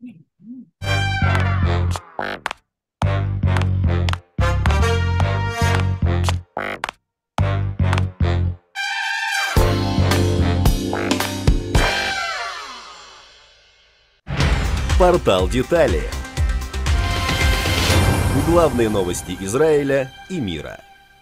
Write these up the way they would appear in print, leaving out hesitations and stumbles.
Портал Детали. Главные новости Израиля и мира.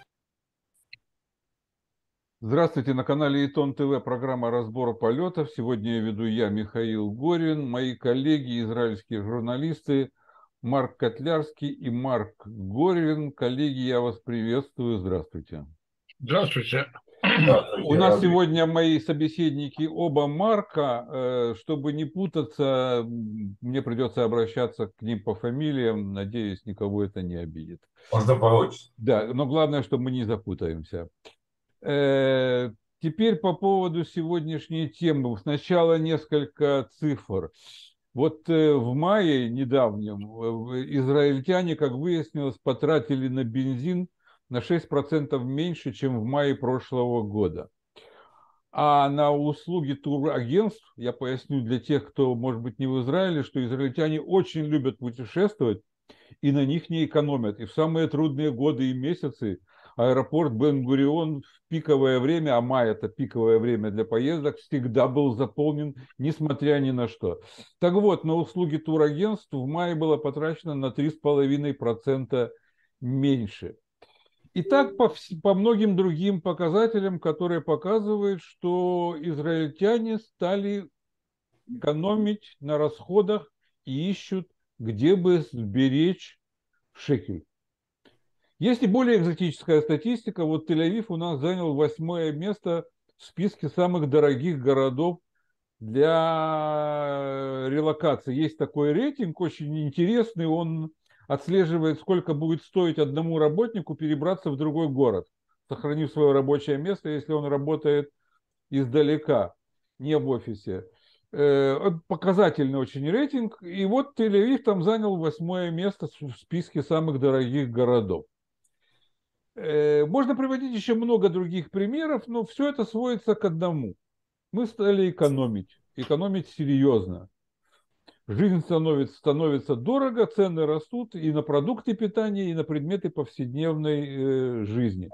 Здравствуйте, на канале Итон ТВ программа «Разбор полетов». Сегодня я веду я, Михаил Горин, мои коллеги, израильские журналисты Марк Котлярский и Марк Горин. Коллеги, я вас приветствую. Здравствуйте. Здравствуйте. У нас сегодня мои собеседники оба Марка. Чтобы не путаться, мне придется обращаться к ним по фамилиям. Надеюсь, никого это не обидит. Можно порочить. Да, но главное, чтобы мы не запутаемся. Теперь по поводу сегодняшней темы. Сначала несколько цифр. Вот в мае недавнем израильтяне, как выяснилось, потратили на бензин на 6% меньше, чем в мае прошлого года. А на услуги турагентств, я поясню для тех, кто, может быть, не в Израиле, что израильтяне очень любят путешествовать и на них не экономят. И в самые трудные годы и месяцы аэропорт Бен-Гурион в пиковое время, а май – это пиковое время для поездок, всегда был заполнен, несмотря ни на что. Так вот, на услуги турагентств в мае было потрачено на 3,5% меньше. И так по многим другим показателям, которые показывают, что израильтяне стали экономить на расходах и ищут, где бы сберечь шекель. Есть и более экзотическая статистика. Вот Тель-Авив у нас занял 8-е место в списке самых дорогих городов для релокации. Есть такой рейтинг, очень интересный. Он отслеживает, сколько будет стоить одному работнику перебраться в другой город, сохранив свое рабочее место, если он работает издалека, не в офисе. Показательный очень рейтинг. И вот Тель-Авив там занял 8-е место в списке самых дорогих городов. Можно приводить еще много других примеров, но все это сводится к одному. Мы стали экономить серьезно. Жизнь становится дорого, цены растут и на продукты питания, и на предметы повседневной жизни.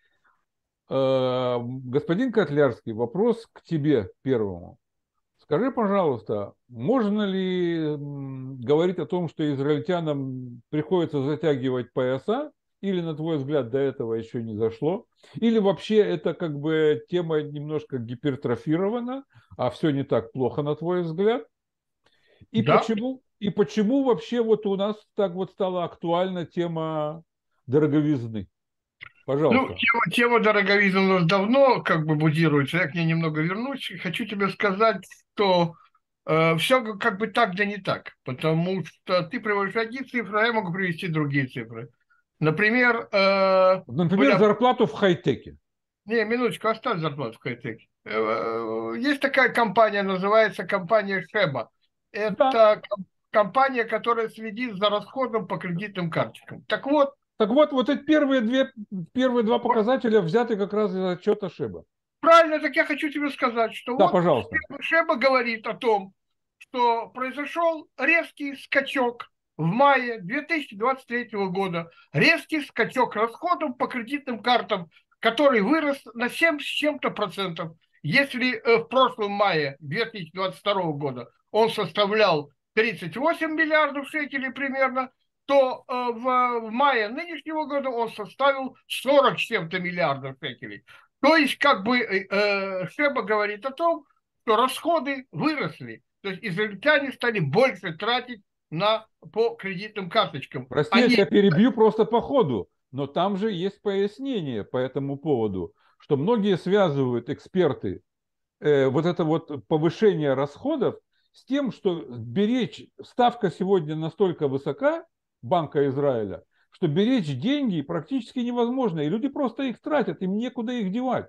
Господин Котлярский, вопрос к тебе первому. Скажи, пожалуйста, можно ли говорить о том, что израильтянам приходится затягивать пояса, или, на твой взгляд, до этого еще не зашло? Или вообще это как бы тема немножко гипертрофирована, а все не так плохо, на твой взгляд? И Да. почему вообще вот у нас так вот стала актуальна тема дороговизны? Пожалуйста. Ну, тема дороговизны у нас давно как бы будируется. Я к ней немного вернусь. Хочу тебе сказать, что все как бы так, да не так. Потому что ты приводишь одни цифры, а я могу привести другие цифры. Например, зарплату в хай-теке. Не, минуточку, оставь зарплату в хай-теке. Есть такая компания, называется компания Шеба. Это компания, которая следит за расходом по кредитным карточкам. Так вот, эти первые два показателя взяты как раз из отчета Шеба. Правильно, так я хочу тебе сказать, что да, вот пожалуйста. Шеба говорит о том, что произошел резкий скачок в мае 2023 года, резкий скачок расходов по кредитным картам, который вырос на 7 с чем-то процентов. Если в прошлом мае 2022 года он составлял 38 миллиардов шекелей примерно, то в мае нынешнего года он составил 40 с чем-то миллиардов шекелей. То есть, как бы Шеба говорит о том, что расходы выросли. То есть израильтяне стали больше тратить по кредитным карточкам. Простите, я перебью просто по ходу, но там же есть пояснение по этому поводу, что многие связывают, эксперты, вот это вот повышение расходов с тем, что ставка сегодня настолько высока, Банка Израиля, что беречь деньги практически невозможно, и люди просто их тратят, им некуда их девать.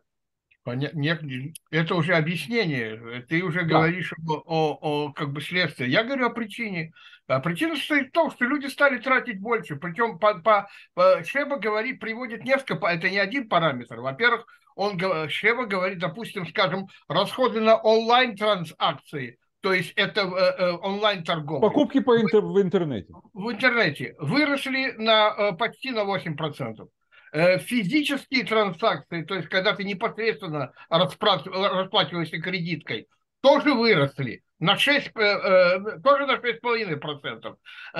Это уже объяснение. Ты уже говоришь о как бы следствии. Я говорю о причине. А причина состоит в том, что люди стали тратить больше. Причем Шеба приводит несколько, это не один параметр. Во-первых, Шеба говорит, допустим, скажем, расходы на онлайн-транзакции то есть это онлайн-торговля, Покупки в интернете. в интернете выросли почти на 8%. Физические транзакции, то есть когда ты непосредственно расплачиваешься кредиткой, тоже выросли на 6, тоже на 6,5%.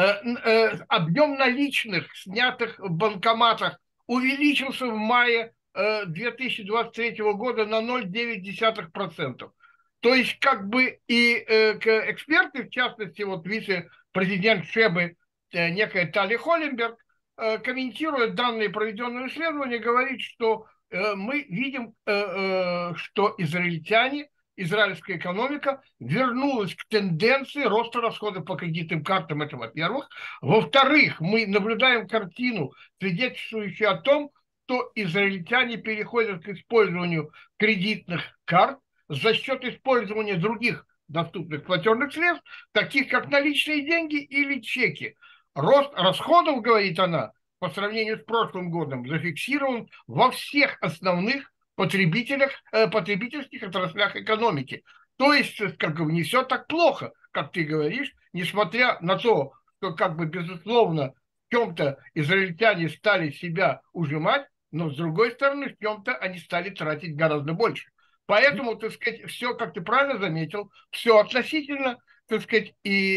Объем наличных, снятых в банкоматах, увеличился в мае 2023 года на 0,9%. То есть как бы и эксперты, в частности, вот вице-президент ШЕБы, некая Тали Холленберг, комментируя данные проведенного исследования, говорит, что мы видим, что израильская экономика вернулась к тенденции роста расходов по кредитным картам, это во-первых. Во-вторых, мы наблюдаем картину, свидетельствующую о том, что израильтяне переходят к использованию кредитных карт за счет использования других доступных платежных средств, таких как наличные деньги или чеки. Рост расходов, говорит она, по сравнению с прошлым годом зафиксирован во всех основных потребительских отраслях экономики. То есть, как бы, не все так плохо, как ты говоришь, несмотря на то, что, как бы, безусловно, в чем-то израильтяне стали себя ужимать, но, с другой стороны, в чем-то они стали тратить гораздо больше. Поэтому, так сказать, все, как ты правильно заметил, все относительно, так сказать,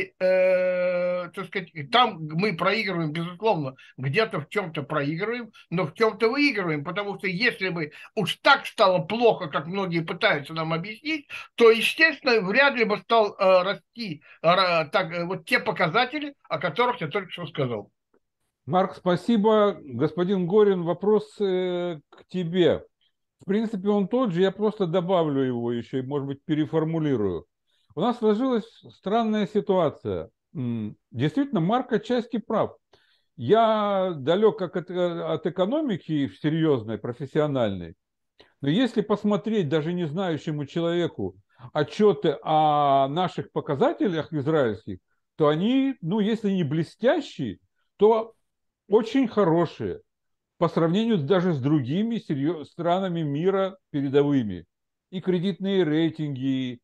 так сказать, там мы проигрываем, безусловно, где-то в чем-то проигрываем, но в чем-то выигрываем, потому что если бы уж так стало плохо, как многие пытаются нам объяснить, то, естественно, вряд ли бы стал расти вот те показатели, о которых я только что сказал. Марк, спасибо. Господин Горин, вопрос к тебе. В принципе, он тот же, я просто добавлю его еще и, может быть, переформулирую. У нас сложилась странная ситуация. Действительно, Марк отчасти прав. Я далек от экономики серьезной, профессиональной. Но если посмотреть даже не знающему человеку отчеты о наших показателях израильских, то они, ну, если не блестящие, то очень хорошие по сравнению даже с другими странами мира передовыми. И кредитные рейтинги,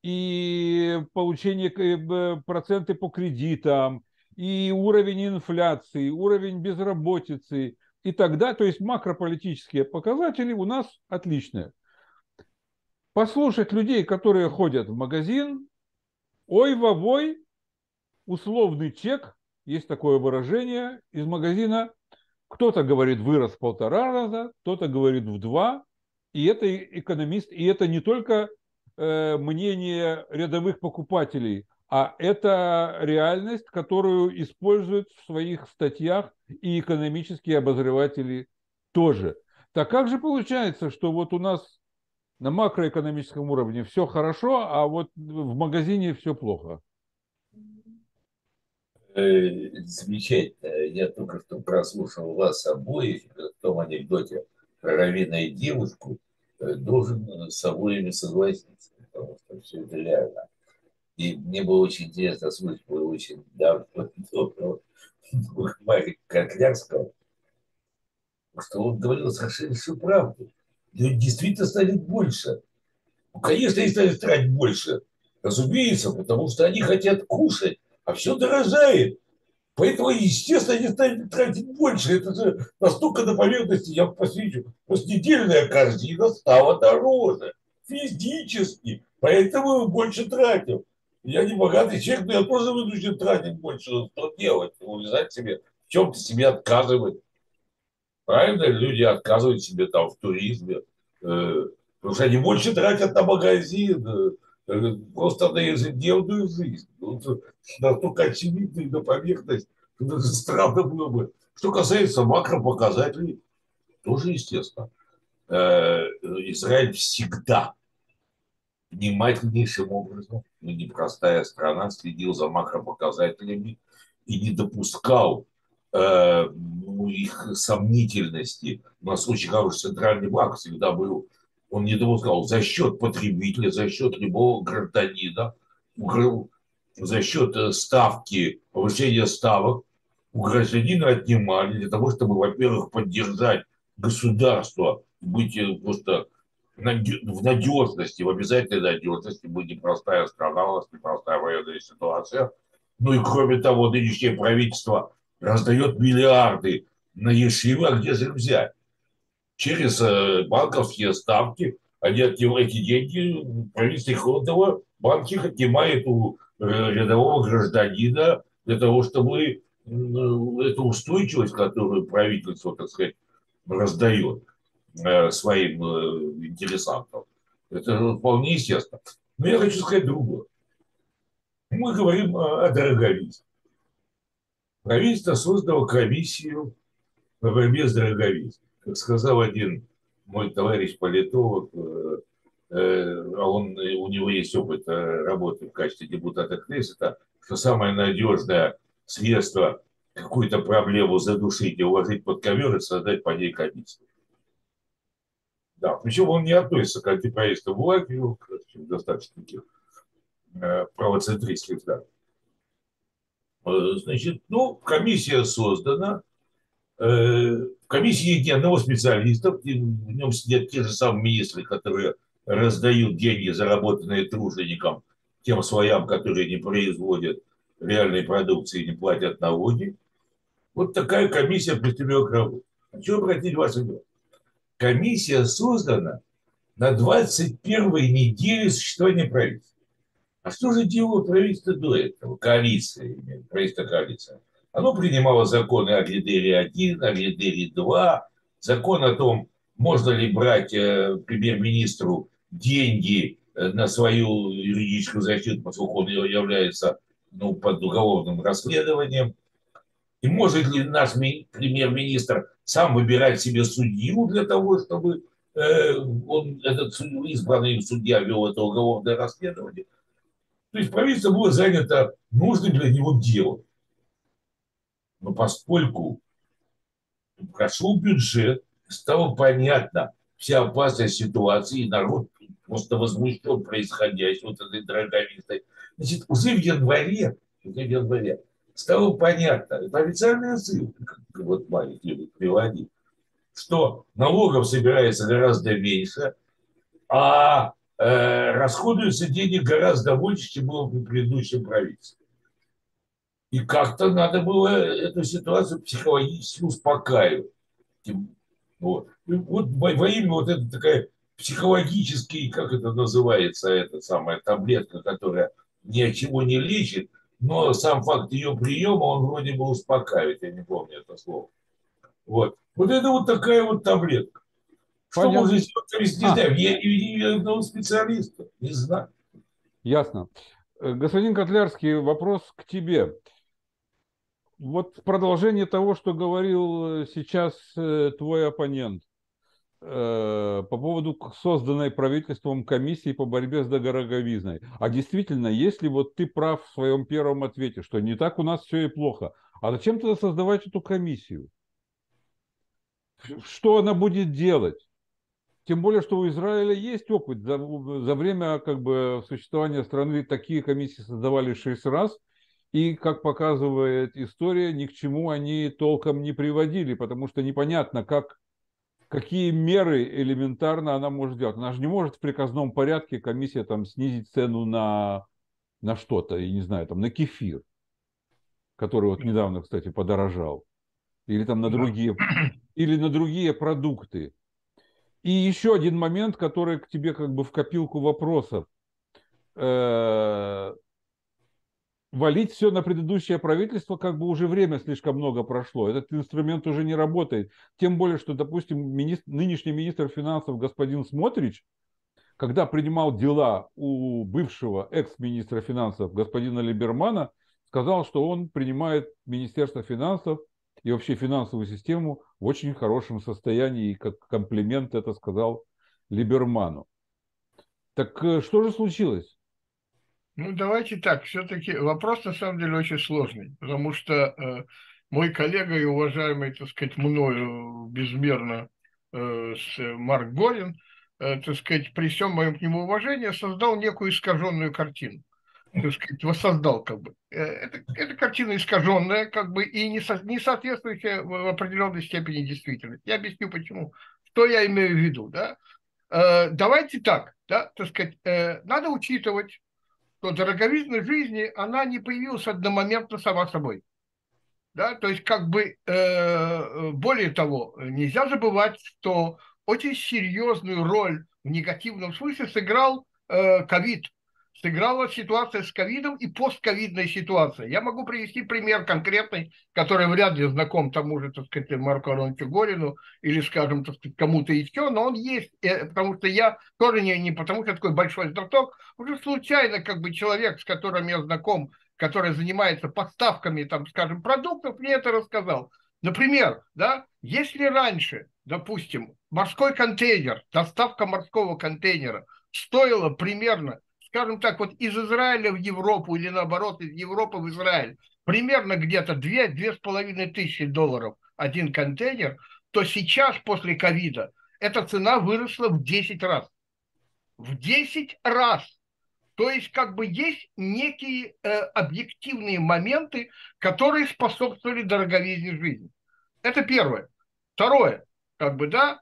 и получение проценты по кредитам, и уровень инфляции, уровень безработицы и так далее. То есть макрополитические показатели у нас отличные. Послушать людей, которые ходят в магазин, ой-вовой, условный чек, есть такое выражение из магазина, кто-то говорит, вырос в 1,5 раза, кто-то говорит в 2. И это экономист, и это не только мнение рядовых покупателей, а это реальность, которую используют в своих статьях и экономические обозреватели тоже. Так как же получается, что вот у нас на макроэкономическом уровне все хорошо, а вот в магазине все плохо? Замечательно. Я только что прослушал вас обоих в том анекдоте про раввина и девушку. Должен с обоими согласиться, потому что все это реально. И мне было очень интересно слышать, вы очень давно Марика Коклярского, что он говорил совершенно всю правду. Люди действительно станет больше. Ну, конечно, они станут тратить больше. Разумеется, потому что они хотят кушать, а все дорожает. Поэтому, естественно, они станут тратить больше. Это же настолько на поверхности, я посвящу. Постнедельная корзина стала дороже. Физически. Поэтому мы больше тратим. Я не богатый человек, но я тоже вынужден тратить больше. Что делать? Увязать себе, в чем-то себе отказывать. Правильно? Люди отказывают себе там в туризме. Потому что они больше тратят на магазин. Просто на ежедневную жизнь. Настолько очевидно и на поверхность, что даже странно было бы. Что касается макропоказателей, тоже естественно. Израиль всегда внимательнейшим образом, непростая страна, следил за макропоказателями и не допускал их сомнительности. У нас очень хороший центральный банк всегда был. Он не допускал за счет потребителя, за счет любого гражданина, за счет ставки, повышения ставок у гражданина отнимали для того, чтобы, во-первых, поддержать государство, быть просто в надежности, в обязательной надежности. Мы непростая страна, у нас непростая военная ситуация. Ну и кроме того, нынешнее правительство раздает миллиарды на ешивы, а где же их взять? Через банковские ставки, они эти деньги, правительство их отдало, банки отнимают у рядового гражданина для того, чтобы эту устойчивость, которую правительство, так сказать, раздает своим интересантам, это вполне естественно. Но я хочу сказать другое. Мы говорим о дороговизне. Правительство создало комиссию по борьбе с дороговизной. Как сказал один мой товарищ политолог, у него есть опыт работы в качестве депутата Кнессета, что самое надежное средство какую-то проблему задушить и уложить под ковер и создать по ней комиссию. Да, причем он не относится к антиправительству Латвии, достаточно таких правоцентристских взглядов. Значит, ну, комиссия создана. В комиссии нет ни одного специалиста, в нем сидят те же самые министры, которые раздают деньги, заработанные труженикам, тем слоям, которые не производят реальной продукции и не платят налоги. Вот такая комиссия приступила к работе. Хочу обратить ваше внимание. Комиссия создана на 21-й неделе существования правительства. А что же делало правительство до этого? Коалиция, правительство коалиции. Оно принимало законы о ГДР-1, о ГДР-2, закон о том, можно ли брать премьер-министру деньги на свою юридическую защиту, поскольку он является под уголовным расследованием. И может ли наш премьер-министр сам выбирать себе судью для того, чтобы этот избранный судья вел это уголовное расследование? То есть правительство было занято нужным для него делом. Но поскольку прошел бюджет, стало понятно вся опасность ситуации, и народ просто возмущен происходящим, вот этой дороговизной. Значит, уже в январе стало понятно, это официальная ссылка, как вот Марик любит приводить, что налогов собирается гораздо меньше, а расходуется денег гораздо больше, чем было при предыдущем правительстве. И как-то надо было эту ситуацию психологически успокаивать. Вот. И вот во имя вот это такая психологический, как это называется, эта самая таблетка, которая ни от чего не лечит, но сам факт ее приема, он вроде бы успокаивает, я не помню это слово. Вот. Вот это вот такая вот таблетка. Что Понятно. можно сделать? Не знаю, я не одного специалиста, не знаю. Ясно. Господин Котлярский, вопрос к тебе. Вот продолжение того, что говорил сейчас твой оппонент по поводу созданной правительством комиссии по борьбе с дороговизной. А действительно, если вот ты прав в своем первом ответе, что не так у нас все и плохо, а зачем тогда создавать эту комиссию? Что она будет делать? Тем более, что у Израиля есть опыт. За время существования страны такие комиссии создавали 6 раз. И, как показывает история, ни к чему они толком не приводили, потому что непонятно, какие меры элементарно она может делать. Она же не может в приказном порядке комиссия снизить цену на что-то, я не знаю, на кефир, который вот недавно, кстати, подорожал, или на другие продукты. И еще один момент, который к тебе в копилку вопросов. Валить все на предыдущее правительство, уже время слишком много прошло. Этот инструмент уже не работает. Тем более, что, допустим, нынешний министр финансов господин Смотрич, когда принимал дела у бывшего экс-министра финансов господина Либермана, сказал, что он принимает Министерство финансов и вообще финансовую систему в очень хорошем состоянии, и как комплимент это сказал Либерману. Так что же случилось? Ну, давайте так, все-таки вопрос на самом деле очень сложный, потому что мой коллега и уважаемый, так сказать, мною безмерно Марк Горин, так сказать, при всем моем к нему уважении, создал некую искаженную картину. Так сказать, воссоздал эта картина искаженная, и не соответствующая в определенной степени действительности. Я объясню почему. Что я имею в виду, да? Давайте так, да, так сказать, надо учитывать, что дороговизна жизни, она не появилась одномоментно сама собой. Да, то есть, как бы, более того, нельзя забывать, что очень серьезную роль в негативном смысле сыграл ковид. Сыграла ситуация с ковидом и постковидная ситуация. Я могу привести пример конкретный, который вряд ли знаком тому же, так сказать, Марку Ароновичу Горину или, скажем, так сказать, кому-то еще, но он есть, потому что я тоже не потому, что я такой большой знаток, уже случайно, как бы, человек, с которым я знаком, который занимается поставками, там, скажем, продуктов, мне это рассказал. Например, да, если раньше, допустим, морской контейнер, доставка морского контейнера стоила примерно, скажем так, вот из Израиля в Европу или наоборот из Европы в Израиль, примерно где-то 2-2,5 тысячи долларов один контейнер, то сейчас после ковида эта цена выросла в 10 раз. В 10 раз. То есть, как бы, есть некие объективные моменты, которые способствовали дороговизне жизни. Это первое. Второе, как бы, да,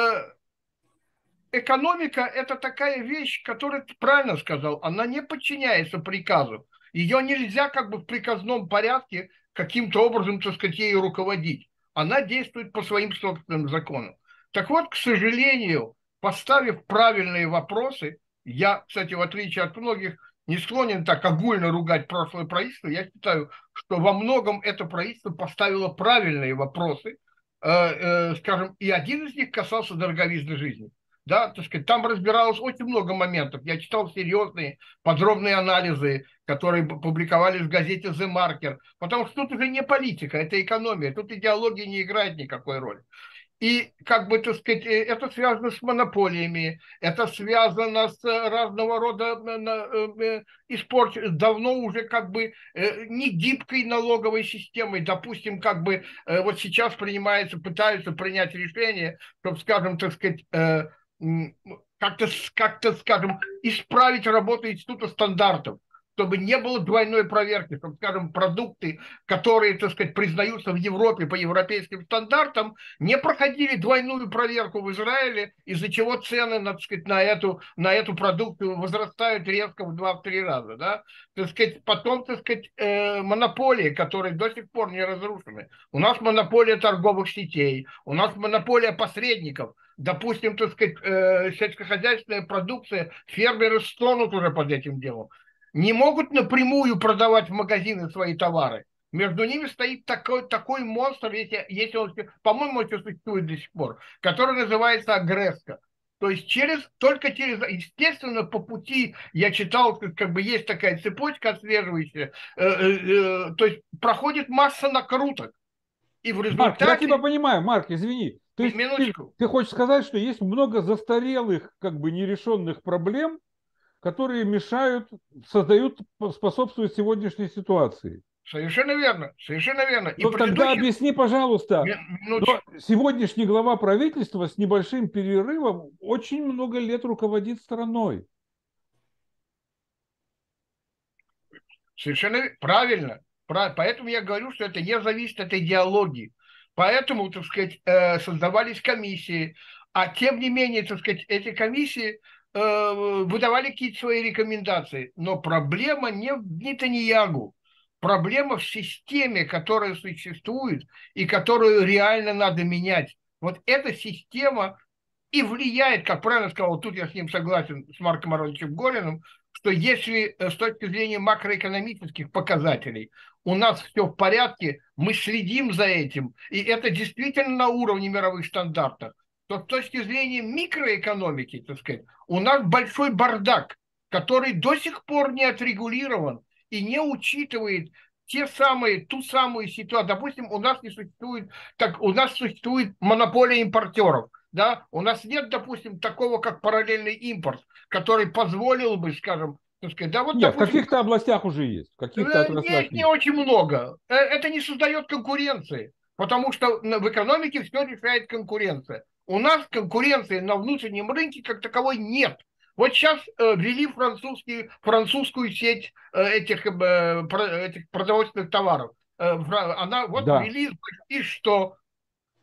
экономика – это такая вещь, которую ты правильно сказал, она не подчиняется приказу. Ее нельзя, как бы, в приказном порядке каким-то образом, так сказать, ею руководить. Она действует по своим собственным законам. Так вот, к сожалению, поставив правильные вопросы, я, кстати, в отличие от многих, не склонен так огульно ругать прошлое правительство. Я считаю, что во многом это правительство поставило правильные вопросы, скажем, и один из них касался дороговизны жизни. Да, так сказать, там разбиралось очень много моментов. Я читал серьезные, подробные анализы, которые публиковались в газете «The Marker», потому что тут уже не политика, это экономия, тут идеология не играет никакой роли. И, как бы, так сказать, это связано с монополиями, это связано с разного рода давно уже, как бы, не гибкой налоговой системой. Допустим, как бы, вот сейчас пытаются принять решение, чтобы, скажем, так сказать, как-то, скажем, исправить работу института стандартов, чтобы не было двойной проверки, чтобы, скажем, продукты, которые, так сказать, признаются в Европе по европейским стандартам, не проходили двойную проверку в Израиле, из-за чего цены, так сказать, на эту продукцию возрастают резко в 2-3 раза. Да? Так сказать, потом, так сказать, монополии, которые до сих пор не разрушены. У нас монополия торговых сетей, у нас монополия посредников. Допустим, так сказать, сельскохозяйственная продукция, фермеры стонут уже под этим делом. Не могут напрямую продавать в магазины свои товары. Между ними стоит такой монстр, если он, по-моему, это существует до сих пор, который называется агресска. То есть только через, естественно, по пути, я читал, как бы есть такая цепочка отслеживающая, то есть проходит масса накруток. И в результате... Марк, я тебя понимаю, Марк, извини. То есть Минуточку. ты хочешь сказать, что есть много застарелых, как бы, нерешенных проблем, которые мешают, способствуют сегодняшней ситуации. Совершенно верно, совершенно верно. Но тогда объясни, пожалуйста, сегодняшний глава правительства с небольшим перерывом очень много лет руководит страной. Совершенно правильно. Поэтому я говорю, что это не зависит от идеологии. Поэтому, так сказать, создавались комиссии. А тем не менее, так сказать, эти комиссии выдавали какие-то свои рекомендации. Но проблема не в Нетаньягу. Проблема в системе, которая существует и которую реально надо менять. Вот эта система и влияет, как правильно сказал, тут я с ним согласен, с Марком Ароновичем Гориным, что если с точки зрения макроэкономических показателей у нас все в порядке, мы следим за этим, и это действительно на уровне мировых стандартов, то с точки зрения микроэкономики, так сказать, у нас большой бардак, который до сих пор не отрегулирован и не учитывает ту самую ситуацию. Допустим, у нас существует монополия импортеров. Да? У нас нет, допустим, такого, как параллельный импорт, который позволил бы, скажем, так сказать, да, вот, нет, допустим, в каких-то областях уже есть, в каких-то отраслях не очень много. Это не создает конкуренции, потому что в экономике все решает конкуренция. У нас конкуренции на внутреннем рынке как таковой нет. Вот сейчас ввели французскую сеть этих продовольственных товаров. Она вот ввели, и что?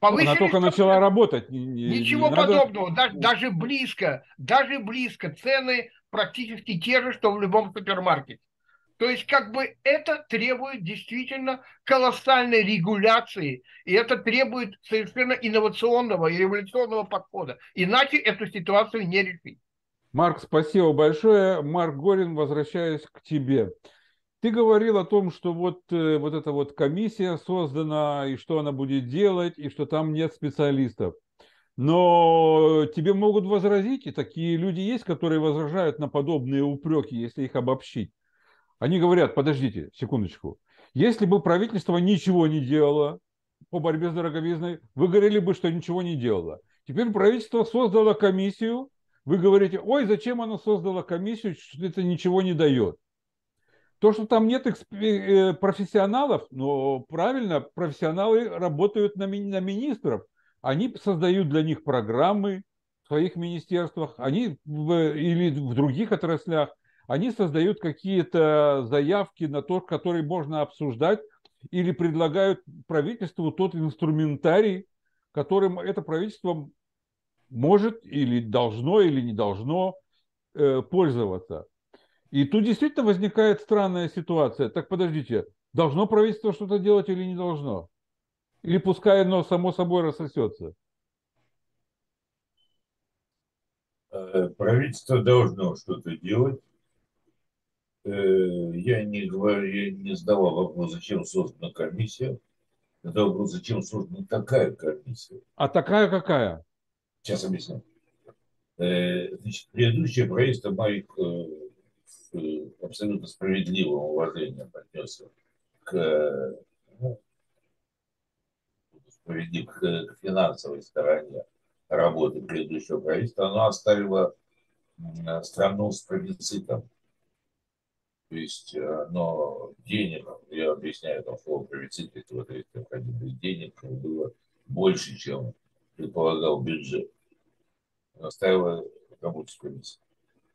Она Повысили только стоимость. начала работать. Ничего надо... подобного, даже близко. Цены практически те же, что в любом супермаркете. То есть, как бы это требует действительно колоссальной регуляции, и это требует совершенно инновационного и революционного подхода. Иначе эту ситуацию не решить. Марк, спасибо большое. Марк Горин, возвращаюсь к тебе. Ты говорил о том, что вот эта вот комиссия создана, и что она будет делать, и что там нет специалистов. Но тебе могут возразить, и такие люди есть, которые возражают на подобные упреки, если их обобщить. Они говорят, подождите, секундочку, если бы правительство ничего не делало по борьбе с дороговизной, вы говорили бы, что ничего не делало. Теперь правительство создало комиссию, вы говорите, ой, зачем оно создало комиссию, что это ничего не дает. То, что там нет профессионалов, но правильно, профессионалы работают на министров. Они создают для них программы в своих министерствах, или в других отраслях. Они создают какие-то заявки на то, которые можно обсуждать, или предлагают правительству тот инструментарий, которым это правительство может или должно, или не должно пользоваться. И тут действительно возникает странная ситуация. Так подождите, должно правительство что-то делать или не должно? Или пускай оно само собой рассосется? Правительство должно что-то делать. Я не задавал вопрос, зачем создана комиссия. Задал вопрос, зачем создана такая комиссия. А такая какая? Сейчас объясню. Значит, предыдущее правительство моих абсолютно справедливым уважением отнесся к, ну, к финансовой стороне работы предыдущего правительства. Оно оставило страну с профицитом. То есть, но денег, я объясняю, там слово профицит, это вот необходимых денег было больше, чем предполагал бюджет. Оно ставило работу с профицитом.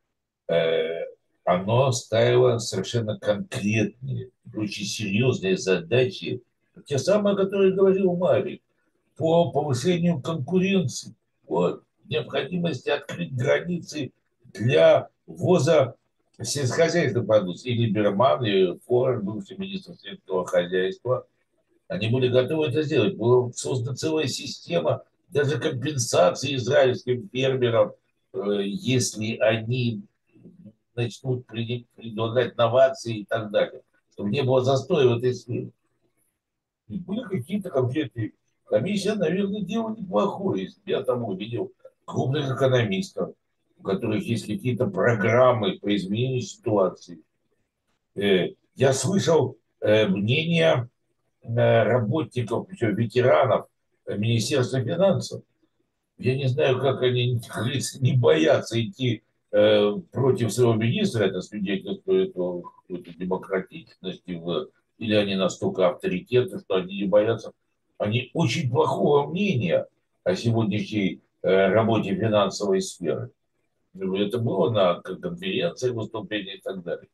Оно ставило совершенно конкретные, очень серьезные задачи, те самые, которые говорил Марик, по повышению конкуренции, по необходимости открыть границы для ввоза сельскохозяйственной продукции. И Либерман, и Форер, бывший министр сельского хозяйства, они были готовы это сделать. Была создана целая система даже компенсации израильским фермерам, если они начнут предлагать новации и так далее, чтобы не было застоя в этой сфере. И были какие-то конкретные. Комиссия, наверное, делала неплохое. Я там увидел крупных экономистов, у которых есть какие-то программы по изменению ситуации. Я слышал мнение работников, причем ветеранов Министерства финансов. Я не знаю, как они не боятся идти против своего министра, это свидетельствует о какой-то демократичности, или они настолько авторитетны, что они не боятся. Они очень плохого мнения о сегодняшней работе финансовой сферы. Это было на конференции, выступлениях и так далее.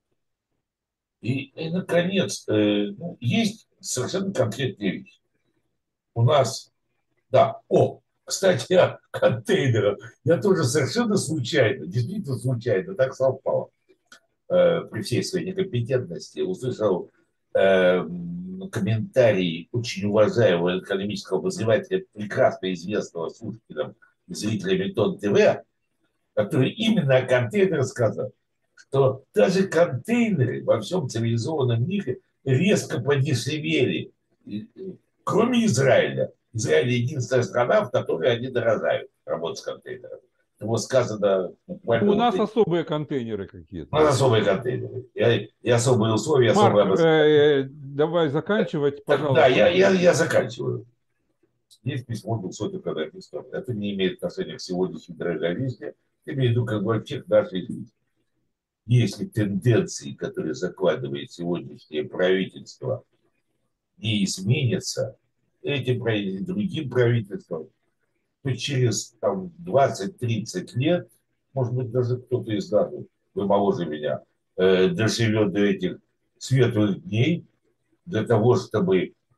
И наконец, есть совершенно конкретные вещи. У нас, да, кстати, о контейнерах. Я тоже совершенно случайно, действительно случайно, так совпало, при всей своей некомпетентности, услышал комментарий очень уважаемого экономического обозревателя, прекрасно известного слушателям и зрителям Метод ТВ, который именно о контейнерах сказал, что даже контейнеры во всем цивилизованном мире резко подешевели, кроме Израиля. Израиль единственная страна, в которой они дорожают, работать с контейнерами. Его сказано буквально... У нас особые контейнеры какие-то. У нас особые контейнеры. И особые условия, Марк, особые... давай заканчивать, пожалуйста. Да, я заканчиваю. Есть письмо 200 экономистов. Это не имеет отношения к сегодняшней дороговизне. Я имею в виду как бы вообще к нашей жизни. Если тенденции, которые закладывает сегодняшнее правительство, не изменятся этим правительством, другим правительством, то через 20-30 лет, может быть, даже кто-то из нас, вы моложе меня, доживет до этих светлых дней, для того, чтобы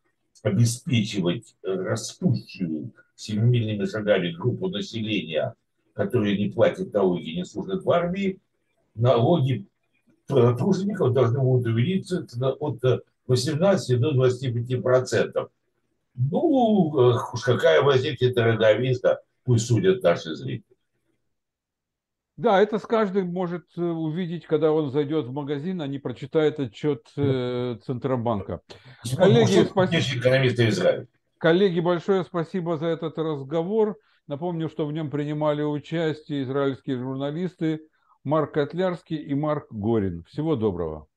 обеспечивать растущую семимильными шагами группу населения, которые не платят налоги, не служат в армии, налоги тружеников должны будут увеличиться от 18 до 25%. Ну, уж какая возникнет дороговизна, пусть судят наши зрители. Да, это с каждым может увидеть, когда он зайдет в магазин, а не прочитает отчет Центробанка. Коллеги, Экономисты Израиля. Коллеги, большое спасибо за этот разговор. Напомню, что в нем принимали участие израильские журналисты Марк Котлярский и Марк Горин. Всего доброго.